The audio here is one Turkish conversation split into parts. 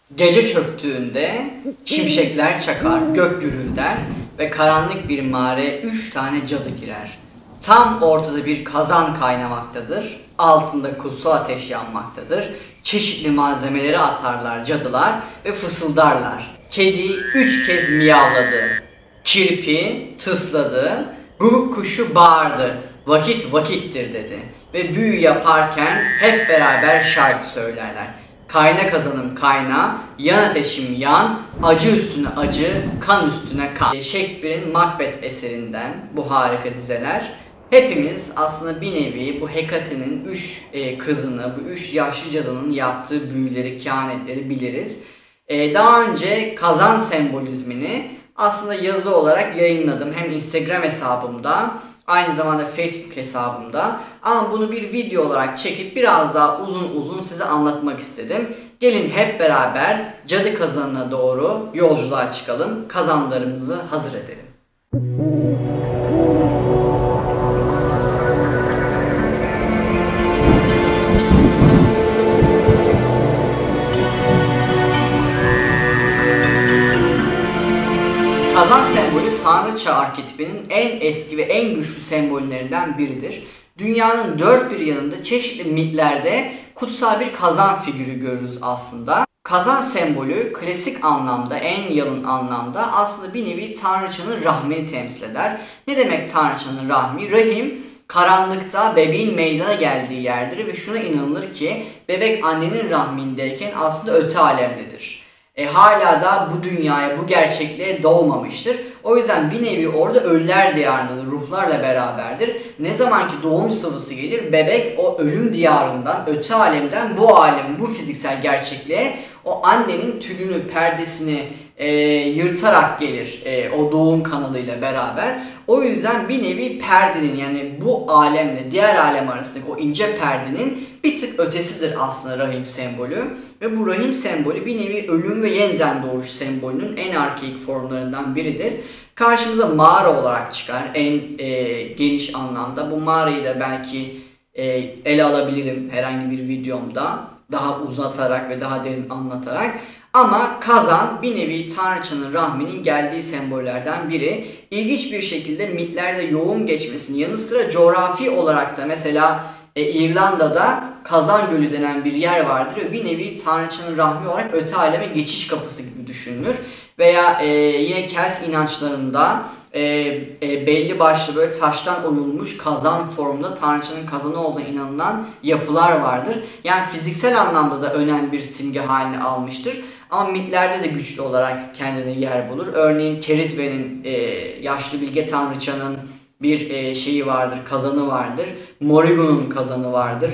Gece çöktüğünde şimşekler çakar, gök gürülder ve karanlık bir mağaraya 3 tane cadı girer. Tam ortada bir kazan kaynamaktadır, altında kutsal ateş yanmaktadır. Çeşitli malzemeleri atarlar cadılar ve fısıldarlar. Kedi 3 kez miyavladı, kirpi tısladı, guguk kuşu bağırdı, vakit vakittir dedi. Ve büyü yaparken hep beraber şarkı söylerler. Kayna kazanım kayna, yan ateşim yan, acı üstüne acı, kan üstüne kan. Shakespeare'in Macbeth eserinden bu harika dizeler. Hepimiz aslında bir nevi bu Hekate'nin 3 kızını, bu 3 yaşlı cadının yaptığı büyüleri, kehanetleri biliriz. Daha önce kazan sembolizmini aslında yazı olarak yayınladım. Hem Instagram hesabımda, aynı zamanda Facebook hesabımda. Ama bunu bir video olarak çekip biraz daha uzun size anlatmak istedim. Gelin hep beraber cadı kazanına doğru yolculuğa çıkalım. Kazanlarımızı hazır edelim. Kazan sembolü tanrıça arketipinin en eski ve en güçlü sembollerinden biridir. Dünyanın dört bir yanında çeşitli mitlerde kutsal bir kazan figürü görürüz aslında. Kazan sembolü klasik anlamda, en yalın anlamda aslında bir nevi tanrıçanın rahmini temsil eder. Ne demek tanrıçanın rahmi? Rahim, karanlıkta bebeğin meydana geldiği yerdir ve şuna inanılır ki bebek annenin rahmindeyken aslında öte alemdedir. Hala da bu dünyaya, bu gerçekliğe doğmamıştır. O yüzden bir nevi orada ölüler diyarında ruhlarla beraberdir. Ne zamanki doğum sıvısı gelir, bebek o ölüm diyarından, öte alemden bu alem, bu fiziksel gerçekliğe o annenin tülünü, perdesini yırtarak gelir o doğum kanalıyla beraber. O yüzden bir nevi perdenin, yani bu alemle diğer alem arasındaki o ince perdenin bir tık ötesidir aslında rahim sembolü. Ve bu rahim sembolü bir nevi ölüm ve yeniden doğuş sembolünün en arkaik formlarından biridir. Karşımıza mağara olarak çıkar en geniş anlamda. Bu mağarayı da belki ele alabilirim herhangi bir videomda, daha uzatarak ve daha derin anlatarak. Ama kazan bir nevi tanrıçanın rahminin geldiği sembollerden biri. İlginç bir şekilde mitlerde yoğun geçmesinin yanı sıra coğrafi olarak da mesela İrlanda'da Kazan Gölü denen bir yer vardır ve bir nevi tanrıçanın rahmi olarak öte aleme geçiş kapısı gibi düşünülür. Veya yine Kelt inançlarında belli başlı böyle taştan oyulmuş kazan formunda tanrıçanın kazanı olduğuna inanılan yapılar vardır. Yani fiziksel anlamda da önemli bir simge haline almıştır. Ama mitlerde de güçlü olarak kendine yer bulur. Örneğin Keritve'nin yaşlı bilge tanrıçanın bir şeyi vardır, kazanı vardır. Morrigan'ın kazanı vardır.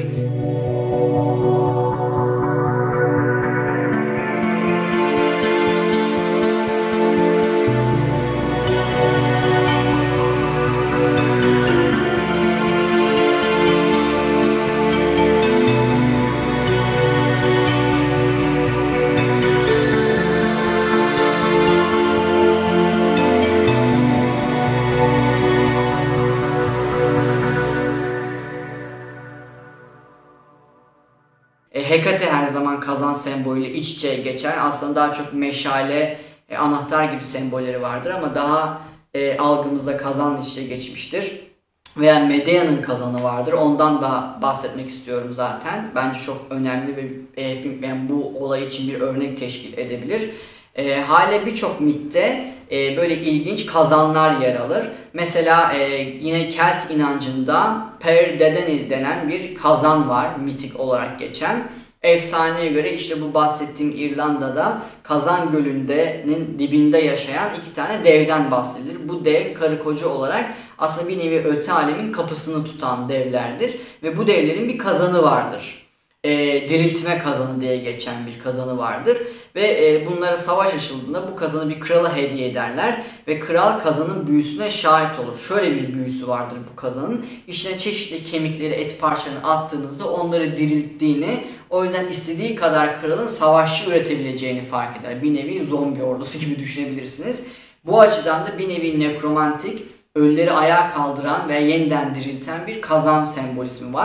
Hekate her zaman kazan sembolüyle iç içe geçer. Aslında daha çok meşale, anahtar gibi sembolleri vardır ama daha algımızda kazanla iç içe geçmiştir. Veya Medea'nın kazanı vardır. Ondan da bahsetmek istiyorum zaten. Bence çok önemli ve yani bu olay için bir örnek teşkil edebilir. Hala birçok mitte böyle ilginç kazanlar yer alır. Mesela yine Kelt inancında Per Dedeni denen bir kazan var, mitik olarak geçen. Efsaneye göre işte bu bahsettiğim İrlanda'da Kazan Gölü'nün dibinde yaşayan iki tane devden bahsedilir. Bu dev karı koca olarak aslında bir nevi öte alemin kapısını tutan devlerdir. Ve bu devlerin bir kazanı vardır. Diriltme kazanı diye geçen bir kazanı vardır. Ve bunlara savaş açıldığında bu kazanı bir krala hediye ederler. Ve kral kazanın büyüsüne şahit olur. Şöyle bir büyüsü vardır bu kazanın. İçine çeşitli kemikleri, et parçalarını attığınızda onları dirilttiğini, o yüzden istediği kadar kralın savaşçı üretebileceğini fark eder. Bir nevi zombi ordusu gibi düşünebilirsiniz. Bu açıdan da bir nevi nekromantik, ölüleri ayağa kaldıran ve yeniden dirilten bir kazan sembolizmi var.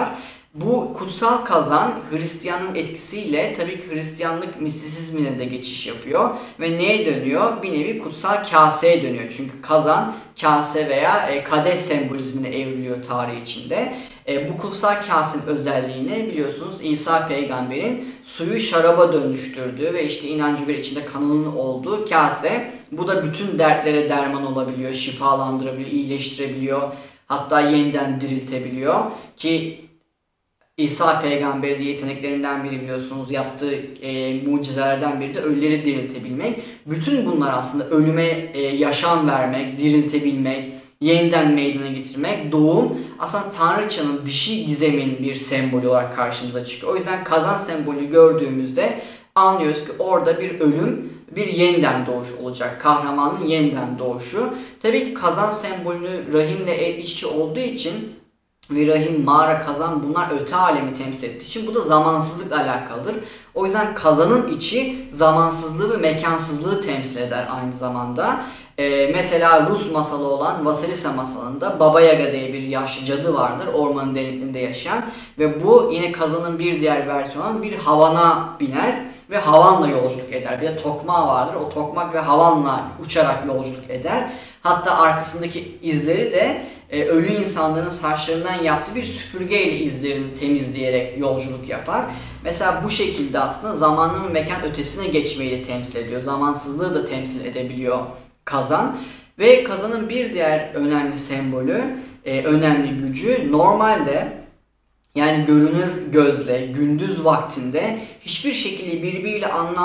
Bu kutsal kazan Hristiyanın etkisiyle tabii ki Hristiyanlık mistisizmine de geçiş yapıyor ve neye dönüyor? Bir nevi kutsal kaseye dönüyor. Çünkü kazan, kase veya kadeh sembolizmine evriliyor tarih içinde. Bu kutsal kasenin özelliğini biliyorsunuz İsa peygamberin suyu şaraba dönüştürdüğü ve işte inancı göre içinde kanının olduğu kase. Bu da bütün dertlere derman olabiliyor, şifalandırabiliyor, iyileştirebiliyor. Hatta yeniden diriltebiliyor ki İsa peygamberin de yeteneklerinden biri biliyorsunuz yaptığı mucizelerden biri de ölüleri diriltebilmek. Bütün bunlar aslında ölüme yaşam vermek, diriltebilmek, yeniden meydana getirmek, doğum aslında Tanrıçanın dişi gizemin bir sembolü olarak karşımıza çıkıyor. O yüzden kazan sembolü gördüğümüzde anlıyoruz ki orada bir ölüm, bir yeniden doğuş olacak. Kahramanın yeniden doğuşu. Tabii ki kazan sembolü rahimle iç içe olduğu için ve rahim, mağara, kazan bunlar öte alemi temsil ettiği için bu da zamansızlıkla alakalıdır. O yüzden kazanın içi zamansızlığı ve mekansızlığı temsil eder aynı zamanda. Mesela Rus masalı olan Vasilisa masalında Baba Yaga diye bir yaşlı cadı vardır ormanın derinliklerinde yaşayan ve bu yine kazanın bir diğer versiyonu bir havana biner ve havanla yolculuk eder. Bir de tokmağı vardır. O tokmak ve havanla uçarak yolculuk eder. Hatta arkasındaki izleri de ölü insanların saçlarından yaptığı bir süpürgeyle izlerini temizleyerek yolculuk yapar. Mesela bu şekilde aslında zamanın ve mekan ötesine geçmeyi de temsil ediyor. Zamansızlığı da temsil edebiliyor kazan. Ve kazanın bir diğer önemli sembolü, önemli gücü normalde yani görünür gözle gündüz vaktinde hiçbir şekilde birbiriyle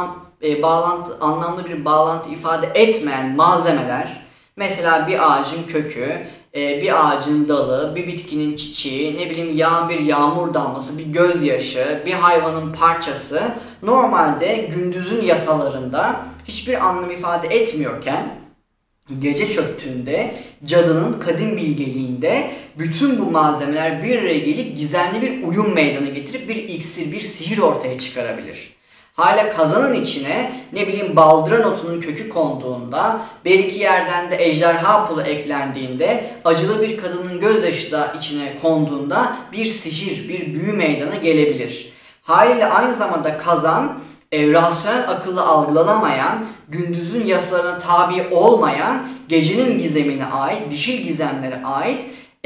anlamlı bir bağlantı ifade etmeyen malzemeler, mesela bir ağacın kökü, bir ağacın dalı, bir bitkinin çiçeği, ne bileyim yağan bir yağmur damlası, bir gözyaşı, bir hayvanın parçası normalde gündüzün yasalarında hiçbir anlam ifade etmiyorken gece çöktüğünde cadının kadim bilgeliğinde bütün bu malzemeler bir araya gelip gizemli bir uyum meydana getirip bir iksir, bir sihir ortaya çıkarabilir. Hala kazanın içine ne bileyim baldıran otunun kökü konduğunda, bir iki yerden de ejderha pulu eklendiğinde, acılı bir kadının gözyaşı da içine konduğunda bir sihir, bir büyü meydana gelebilir. Haliyle aynı zamanda kazan, rasyonel akılla algılanamayan, gündüzün yasalarına tabi olmayan, gecenin gizemine ait, dişil gizemlere ait,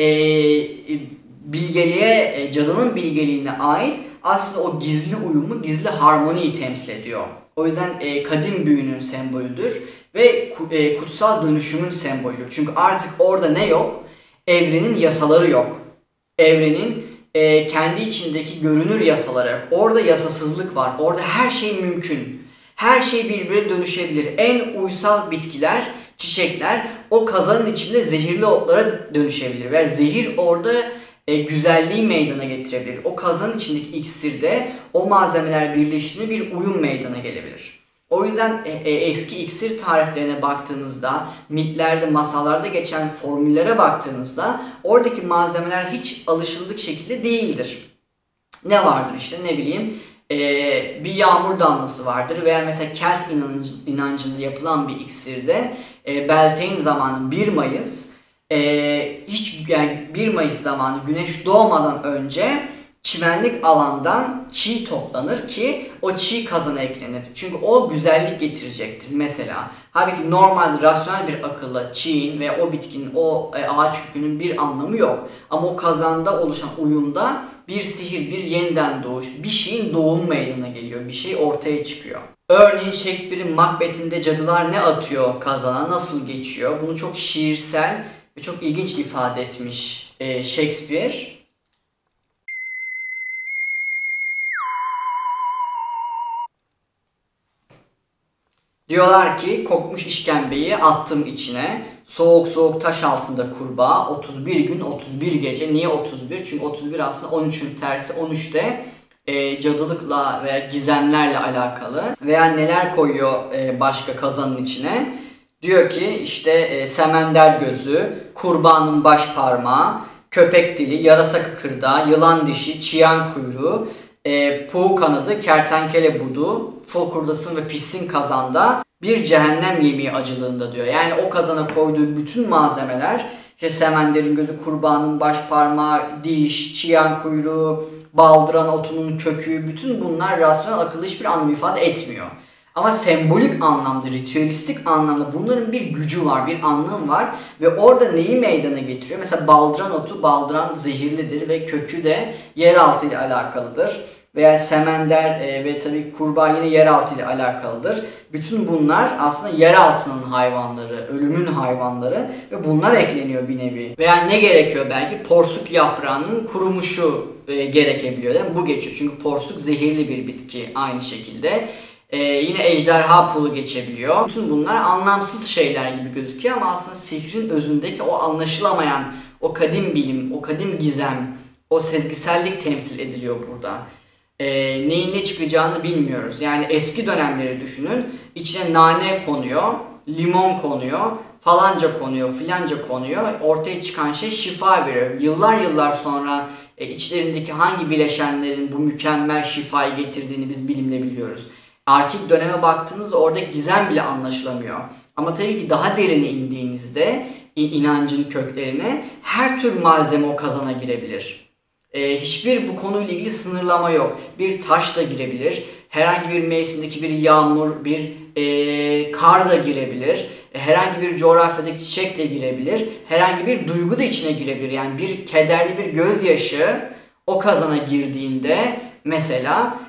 bilgeliğe, cadının bilgeliğine ait aslında o gizli uyumu, gizli harmoniyi temsil ediyor. O yüzden kadim büyünün sembolüdür ve kutsal dönüşümün sembolüdür. Çünkü artık orada ne yok? Evrenin yasaları yok. Evrenin kendi içindeki görünür yasaları yok. Orada yasasızlık var. Orada her şey mümkün. Her şey birbirine dönüşebilir. En uysal bitkiler, çiçekler o kazanın içinde zehirli otlara dönüşebilir. Ve zehir orada güzelliği meydana getirebilir. O kazanın içindeki iksirde o malzemeler birleştiğinde bir uyum meydana gelebilir. O yüzden eski iksir tariflerine baktığınızda, mitlerde, masallarda geçen formüllere baktığınızda oradaki malzemeler hiç alışıldık şekilde değildir. Ne vardır işte ne bileyim bir yağmur damlası vardır veya mesela Kelt inancında yapılan bir iksirde Beltane zamanı 1 Mayıs yani 1 Mayıs zamanı güneş doğmadan önce çimenlik alandan çiğ toplanır ki o çiğ kazana eklenir. Çünkü o güzellik getirecektir mesela. Halbuki normal rasyonel bir akılla çiğin ve o bitkinin, o ağaç kökünün bir anlamı yok. Ama o kazanda oluşan uyumda bir sihir, bir yeniden doğuş, bir şeyin doğumu meydana geliyor. Bir şey ortaya çıkıyor. Örneğin Shakespeare'in Macbeth'inde cadılar ne atıyor kazana, nasıl geçiyor? Bunu çok şiirsel ve çok ilginç ifade etmiş Shakespeare. Diyorlar ki kokmuş işkembeyi attım içine. Soğuk soğuk taş altında kurbağa. 31 gün 31 gece. Niye 31? Çünkü 31 aslında 13'ün tersi. 13'te cadılıkla veya gizemlerle alakalı. Veya neler koyuyor başka kazanın içine? Diyor ki işte semender gözü, kurbanın baş parmağı, köpek dili, yarasa kıkırdağı, yılan dişi, çiyan kuyruğu, puğu kanadı, kertenkele budu, fokurdasın ve pissin kazanda bir cehennem yemeği acılığında diyor. Yani o kazana koyduğu bütün malzemeler işte semenderin gözü, kurbanın baş parmağı, diş, çiyan kuyruğu, baldıran otunun kökü, bütün bunlar rasyonel akıllı hiçbir anlam ifade etmiyor. Ama sembolik anlamda, ritüelistik anlamda bunların bir gücü var, bir anlamı var ve orada neyi meydana getiriyor? Mesela baldıran otu, baldıran zehirlidir ve kökü de yeraltı ile alakalıdır. Veya semender ve tabii kurbağa yine yeraltı ile alakalıdır. Bütün bunlar aslında yeraltının hayvanları, ölümün hayvanları ve bunlar ekleniyor bir nevi. Veya ne gerekiyor belki? Porsuk yaprağının kurumuşu gerekebiliyor değil mi? Bu geçiyor çünkü porsuk zehirli bir bitki aynı şekilde. Yine ejderha pulu geçebiliyor. Bütün bunlar anlamsız şeyler gibi gözüküyor ama aslında sihrin özündeki o anlaşılamayan, o kadim bilim, o kadim gizem, o sezgisellik temsil ediliyor burada. Neyin ne çıkacağını bilmiyoruz. Yani eski dönemleri düşünün. İçine nane konuyor, limon konuyor, falanca konuyor, filanca konuyor. Ortaya çıkan şey şifa veriyor. Yıllar yıllar sonra içlerindeki hangi bileşenlerin bu mükemmel şifayı getirdiğini biz bilimle biliyoruz. Arkik döneme baktığınızda orada gizem bile anlaşılamıyor. Ama tabii ki daha derine indiğinizde inancın köklerine her tür malzeme o kazana girebilir. Hiçbir bu konuyla ilgili sınırlama yok. Bir taş da girebilir. Herhangi bir mevsimdeki bir yağmur, bir kar da girebilir. Herhangi bir coğrafyadaki çiçek de girebilir. Herhangi bir duygu da içine girebilir. Yani bir kederli bir gözyaşı o kazana girdiğinde mesela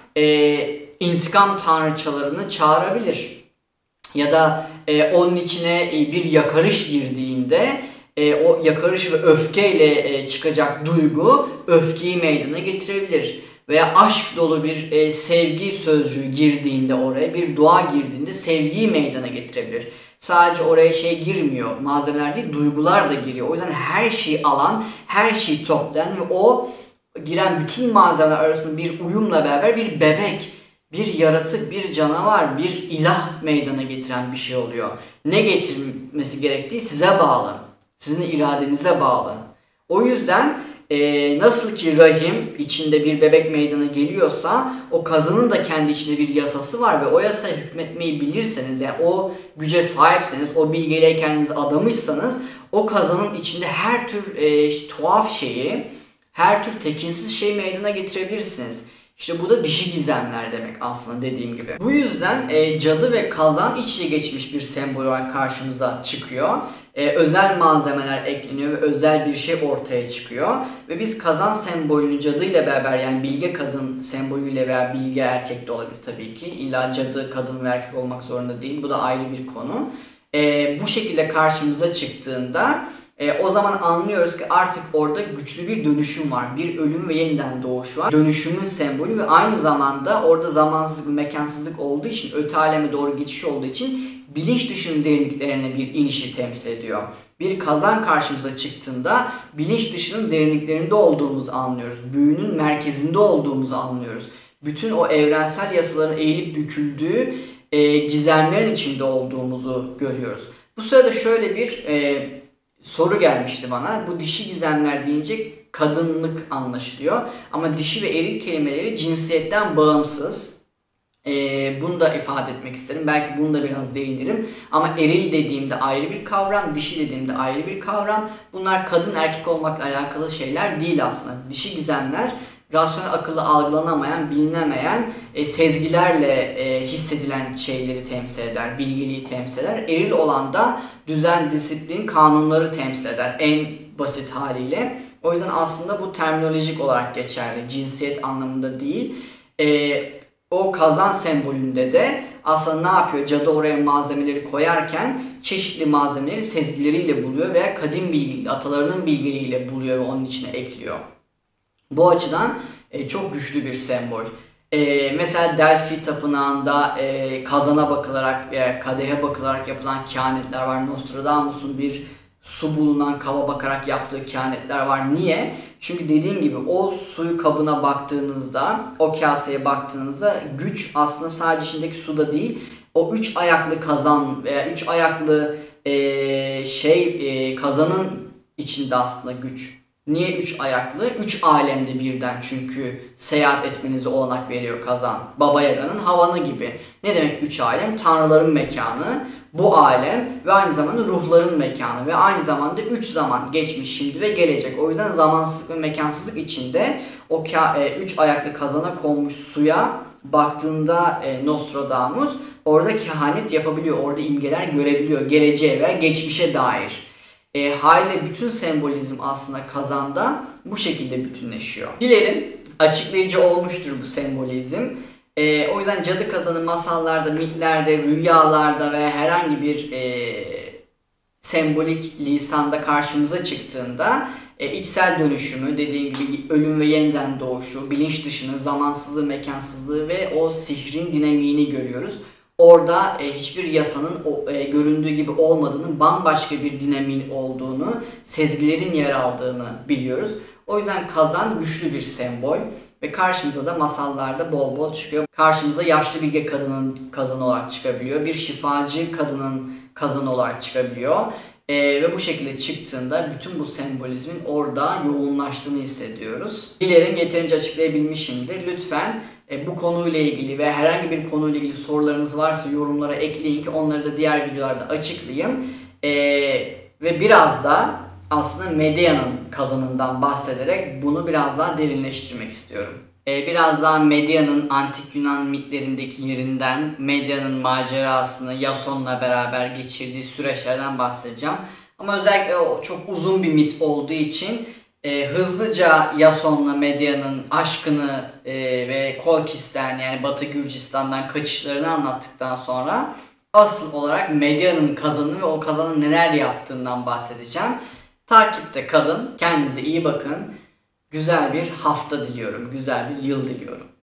intikam tanrıçalarını çağırabilir. Ya da onun içine bir yakarış girdiğinde o yakarış ve öfkeyle çıkacak duygu öfkeyi meydana getirebilir. Veya aşk dolu bir sevgi sözcüğü girdiğinde oraya, bir dua girdiğinde sevgiyi meydana getirebilir. Sadece oraya şey girmiyor, malzemeler değil, duygular da giriyor. O yüzden her şeyi alan, her şeyi toplayan ve o giren bütün malzemeler arasında bir uyumla beraber bir bebek, bir yaratık, bir canavar, bir ilah meydana getiren bir şey oluyor. Ne getirmesi gerektiği size bağlı. Sizin iradenize bağlı. O yüzden nasıl ki rahim içinde bir bebek meydana geliyorsa o kazanın da kendi içinde bir yasası var ve o yasaya hükmetmeyi bilirseniz, yani o güce sahipseniz, o bilgeliğe kendinizi adamışsanız o kazanın içinde her tür tuhaf şeyi, her tür tekinsiz şeyi meydana getirebilirsiniz. İşte bu da dişi gizemler demek aslında dediğim gibi. Bu yüzden cadı ve kazan iç içe geçmiş bir sembol olarak karşımıza çıkıyor. Özel malzemeler ekleniyor ve özel bir şey ortaya çıkıyor. Ve biz kazan sembolünü cadı ile beraber, yani bilge kadın sembolüyle veya bilge erkek de olabilir tabii ki. İlla cadı kadın ve erkek olmak zorunda değil. Bu da ayrı bir konu. Bu şekilde karşımıza çıktığında o zaman anlıyoruz ki artık orada güçlü bir dönüşüm var. Bir ölüm ve yeniden doğuş var. Dönüşümün sembolü ve aynı zamanda orada zamansızlık ve mekansızlık olduğu için, öte aleme doğru geçiş olduğu için bilinç dışının derinliklerine bir inişi temsil ediyor. Bir kazan karşımıza çıktığında bilinç dışının derinliklerinde olduğumuzu anlıyoruz. Büyünün merkezinde olduğumuzu anlıyoruz. Bütün o evrensel yasaların eğilip büküldüğü gizemlerin içinde olduğumuzu görüyoruz. Bu sırada şöyle bir soru gelmişti bana. Bu dişi gizemler deyince kadınlık anlaşılıyor. Ama dişi ve eril kelimeleri cinsiyetten bağımsız. Bunu da ifade etmek isterim. Belki bunu da biraz değinirim. Ama eril dediğimde ayrı bir kavram, dişi dediğimde ayrı bir kavram. Bunlar kadın erkek olmakla alakalı şeyler değil aslında. Dişi gizemler rasyonel akıllı algılanamayan, bilinemeyen, sezgilerle hissedilen şeyleri temsil eder, bilgeliği temsil eder. Eril olan da düzen, disiplin, kanunları temsil eder en basit haliyle. O yüzden aslında bu terminolojik olarak geçerli, cinsiyet anlamında değil. O kazan sembolünde de aslında ne yapıyor? Cadı oraya malzemeleri koyarken çeşitli malzemeleri sezgileriyle buluyor veya kadim bilgi, atalarının bilgeliğiyle buluyor ve onun içine ekliyor. Bu açıdan çok güçlü bir sembol. Mesela Delphi tapınağında kazana bakılarak veya kadehe bakılarak yapılan kehanetler var. Nostradamus'un bir su bulunan kaba bakarak yaptığı kehanetler var. Niye? Çünkü dediğim gibi o suyu kabına baktığınızda, o kaseye baktığınızda güç aslında sadece içindeki suda değil, o üç ayaklı kazan veya üç ayaklı kazanın içinde aslında güç. Niye üç ayaklı? Üç alemde birden çünkü seyahat etmenize olanak veriyor kazan. Baba Yaga'nın havanı gibi. Ne demek üç alem? Tanrıların mekanı, bu alem ve aynı zamanda ruhların mekanı ve aynı zamanda üç zaman, geçmiş, şimdi ve gelecek. O yüzden zamansızlık ve mekansızlık içinde o üç ayaklı kazana konmuş suya baktığında Nostradamus orada kehanet yapabiliyor. Orada imgeler görebiliyor. Geleceğe veya geçmişe dair. Haliyle bütün sembolizm aslında kazanda bu şekilde bütünleşiyor. Dilerim açıklayıcı olmuştur bu sembolizm. O yüzden cadı kazanı masallarda, mitlerde, rüyalarda ve herhangi bir sembolik lisanda karşımıza çıktığında içsel dönüşümü, dediğim gibi ölüm ve yeniden doğuşu, bilinç dışını, zamansızlığı, mekansızlığı ve o sihrin dinamiğini görüyoruz. Orada hiçbir yasanın göründüğü gibi olmadığını, bambaşka bir dinamiğin olduğunu, sezgilerin yer aldığını biliyoruz. O yüzden kazan güçlü bir sembol ve karşımıza da masallarda bol bol çıkıyor. Karşımıza yaşlı bilge kadının kazanı olarak çıkabiliyor. Bir şifacı kadının kazanı olarak çıkabiliyor. Ve bu şekilde çıktığında bütün bu sembolizmin orada yoğunlaştığını hissediyoruz. Dilerim yeterince açıklayabilmişimdir. Lütfen bu konuyla ilgili ve herhangi bir konuyla ilgili sorularınız varsa yorumlara ekleyin ki onları da diğer videolarda açıklayayım. Ve biraz da aslında Medea'nın kazanından bahsederek bunu biraz daha derinleştirmek istiyorum. Biraz daha Medea'nın antik Yunan mitlerindeki yerinden, Medea'nın macerasını Jason'la beraber geçirdiği süreçlerden bahsedeceğim. Ama özellikle o çok uzun bir mit olduğu için hızlıca Jason'la Medea'nın aşkını ve Kolkis'ten yani Batı Gürcistan'dan kaçışlarını anlattıktan sonra asıl olarak Medea'nın kazanı ve o kazanın neler yaptığından bahsedeceğim. Takipte kalın, kendinize iyi bakın. Güzel bir hafta diliyorum, güzel bir yıl diliyorum.